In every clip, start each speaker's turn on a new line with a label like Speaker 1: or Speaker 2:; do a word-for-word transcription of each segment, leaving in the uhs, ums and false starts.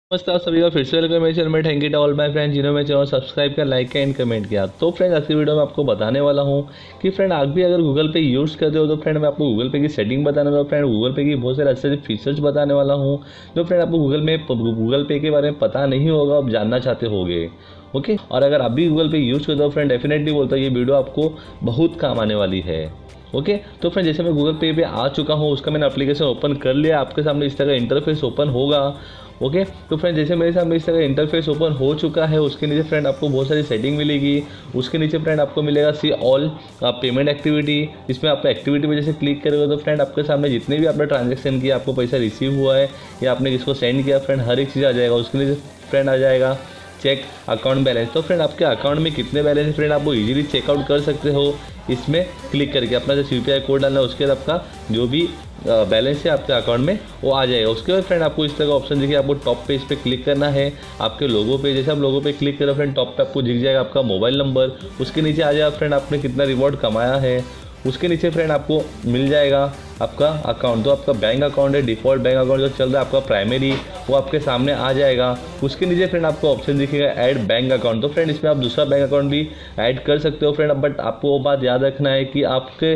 Speaker 1: नमस्कार सभी का फिर से वेलकम मेरे चैनल में। Thank you to all my friends जिन्होंने मेरे चैनल सब्सक्राइब किया, लाइक किया एंड कमेंट किया। तो फ्रेंड आज की वीडियो में आपको बताने वाला हूँ कि फ्रेंड आप भी अगर गूगल पे यूज़ करते हो तो फ्रेंड मैं आपको गूगल पे की सेटिंग बताने वाला हूँ। फ्रेंड गूगल पे की बहुत सारे अच्छे अच्छे फीचर्स बताने वाला हूँ जो फ्रेंड आपको गूगल में गूगल पे के बारे में पता नहीं होगा, आप जानना चाहते होगे। ओके, और अगर आप भी गूगल पे यूज़ करते हो फ्रेंड डेफिनेटली बोलता हूँ ये वीडियो आपको बहुत काम आने वाली है। ओके okay, तो फ्रेंड जैसे मैं गूगल पे पे आ चुका हूँ, उसका मैंने एप्लीकेशन ओपन कर लिया, आपके सामने इस तरह का इंटरफेस ओपन होगा। ओके okay, तो फ्रेंड जैसे मेरे सामने इस तरह का इंटरफेस ओपन हो चुका है, उसके नीचे फ्रेंड आपको बहुत सारी सेटिंग मिलेगी। उसके नीचे फ्रेंड आपको मिलेगा सी ऑल पेमेंट एक्टिविटी। इसमें आप एक्टिविटी में जैसे क्लिक करोगे तो फ्रेंड आपके सामने जितने भी आपने ट्रांजेक्शन किया, आपको पैसा रिसीव हुआ है या आपने किसको सेंड किया फ्रेंड, हर एक चीज़ आ जाएगा। उसके नीचे फ्रेंड आ जाएगा चेक अकाउंट बैलेंस। तो फ्रेंड आपके अकाउंट में कितने बैलेंस है फ्रेंड आप वो इजीली चेकआउट कर सकते हो इसमें क्लिक करके। अपना जो यू पी आई कोड डालना है उसके बाद आपका जो भी बैलेंस है आपके अकाउंट में वो आ जाएगा। उसके बाद फ्रेंड आपको इस तरह का ऑप्शन देखिए, आपको टॉप पे इस पर क्लिक करना है। आपके लोगों पे जैसे आप लोगों पे क्लिक करो फ्रेंड, टॉप पे आपको दिख जाएगा आपका मोबाइल नंबर। उसके नीचे आ जाएगा फ्रेंड आपने कितना रिवॉर्ड कमाया है। उसके नीचे फ्रेंड आपको मिल जाएगा आपका अकाउंट, तो आपका बैंक अकाउंट है, डिफ़ॉल्ट बैंक अकाउंट जो चल रहा है आपका प्राइमरी, वो आपके सामने आ जाएगा। उसके नीचे फ्रेंड आपको ऑप्शन दिखेगा ऐड बैंक अकाउंट। तो फ्रेंड इसमें आप दूसरा बैंक अकाउंट भी ऐड कर सकते हो फ्रेंड, बट आपको वो बात याद रखना है कि आपके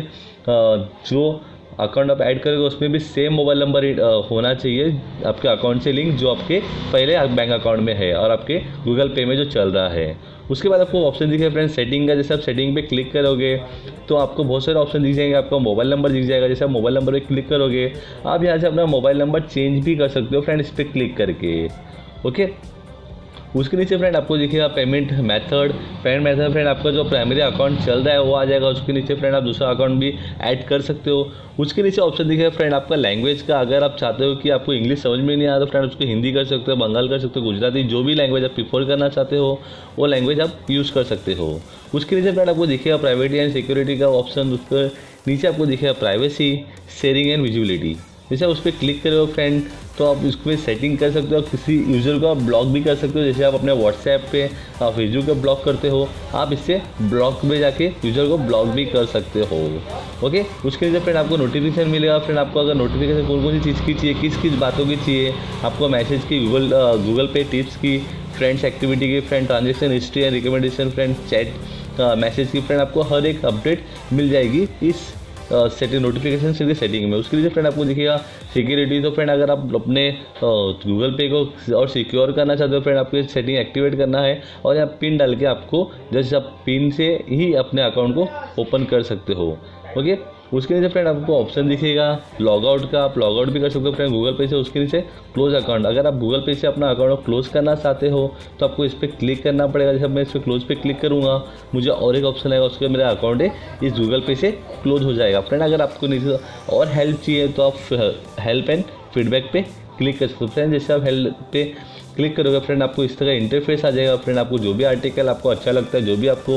Speaker 1: जो अकाउंट आप ऐड करोगे उसमें भी सेम मोबाइल नंबर होना चाहिए आपके अकाउंट से लिंक जो आपके पहले बैंक अकाउंट में है और आपके गूगल पे में जो चल रहा है। उसके बाद आपको ऑप्शन दिखेगा फ्रेंड सेटिंग का। जैसे आप सेटिंग पे क्लिक करोगे तो आपको बहुत सारे ऑप्शन दिख जाएंगे। आपका मोबाइल नंबर दिख जाएगा। जैसे आप मोबाइल नंबर पे क्लिक करोगे आप यहाँ से अपना मोबाइल नंबर चेंज भी कर सकते हो फ्रेंड इस पर क्लिक करके। ओके, उसके नीचे फ्रेंड आपको दिखेगा payment method. Payment method friend आपका जो प्राइमरी अकाउंट चल रहा है वो आ जाएगा। उसके नीचे फ्रेंड आप दूसरा अकाउंट भी ऐड कर सकते हो। उसके नीचे ऑप्शन दिखेगा फ्रेंड आपका लैंग्वेज का। अगर आप चाहते हो कि आपको इंग्लिश समझ में नहीं आता तो फ्रेंड उसको हिंदी कर सकते हो, बंगाल कर सकते हो, गुजराती, जो भी लैंग्वेज आप प्रीफर करना चाहते हो वो लैंग्वेज आप यूज़ कर सकते हो। उसके नीचे फ्रेंड आपको दिखेगा प्राइवेटी एंड सिक्योरिटी का ऑप्शन। उसके नीचे आपको दिखेगा प्राइवेसी, शेयरिंग एंड विजिबिलिटी। जैसे आप उस पर क्लिक करो फ्रेंड तो आप इसमें सेटिंग कर सकते हो। किसी यूज़र को आप ब्लॉक भी कर सकते हो। जैसे आप अपने व्हाट्सएप पे आप फेसबुक पे ब्लॉक करते हो, आप इससे ब्लॉक में जाके यूज़र को ब्लॉक भी कर सकते हो। ओके, उसके नीचे फ्रेंड आपको नोटिफिकेशन मिलेगा। फ्रेंड आपको अगर नोटिफिकेशन कौन कौन सी चीज़ की चाहिए, किस किस बातों की चाहिए, आपको मैसेज की, गूगल गूगल पे टिप्स की, फ्रेंड्स एक्टिविटी की, friend transaction history and recommendation, friend chat message की, फ्रेंड आपको हर एक अपडेट मिल जाएगी इस सेटिंग नोटिफिकेशन से सेटिंग में। उसके लिए फ्रेंड आपको दिखेगा सिक्योरिटी। तो फ्रेंड अगर आप अपने गूगल पे को और सिक्योर करना चाहते हो फ्रेंड आपको ये सेटिंग एक्टिवेट करना है और यहाँ पिन डाल के आपको जैसे आप पिन से ही अपने अकाउंट को ओपन कर सकते हो। ओके, उसके नीचे फ्रेंड आपको ऑप्शन दिखेगा लॉग आउट का। आप लॉग आउट भी कर सकते हो फ्रेंड गूगल पे से। उसके नीचे क्लोज अकाउंट। अगर आप गूगल पे से अपना अकाउंट क्लोज करना चाहते हो तो आपको इस पर क्लिक करना पड़ेगा। जैसे मैं इस पर क्लोज पे क्लिक करूँगा मुझे और एक ऑप्शन आएगा, उसके मेरा अकाउंट है इस गूगल पे से क्लोज हो जाएगा। फ्रेंड अगर आपको नीचे और हेल्प चाहिए तो आप हेल्प एंड फीडबैक पे क्लिक कर सकते हो फ्रेंड। जैसे आप हेल्प पे क्लिक करोगे फ्रेंड आपको इस तरह इंटरफेस आ जाएगा। फ्रेंड आपको जो भी आर्टिकल आपको अच्छा लगता है, जो भी आपको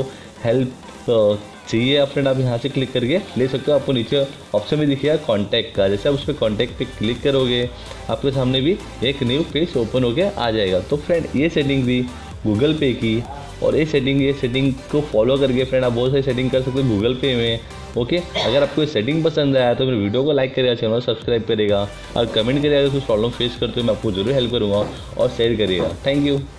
Speaker 1: हेल्प चाहिए आप फ्रेंड आप यहाँ से क्लिक करके ले सकते हो। आपको नीचे ऑप्शन भी दिखेगा कॉन्टैक्ट का। जैसे आप उस पर कॉन्टैक्ट पे क्लिक करोगे आपके सामने भी एक न्यू पेज ओपन होके आ जाएगा। तो फ्रेंड ये सेटिंग थी गूगल पे की, और ये सेटिंग ये सेटिंग को फॉलो करके फ्रेंड आप बहुत सारी सेटिंग कर सकते हो गूगल पे में। ओके, अगर आपको ये सेटिंग पसंद आया तो मेरे वीडियो को लाइक करेगा, चैनल सब्सक्राइब करेगा और कमेंट करेगा। अगर कुछ प्रॉब्लम फेस करते हो मैं आपको जरूर हेल्प करूँगा और शेयर करिएगा। Thank you.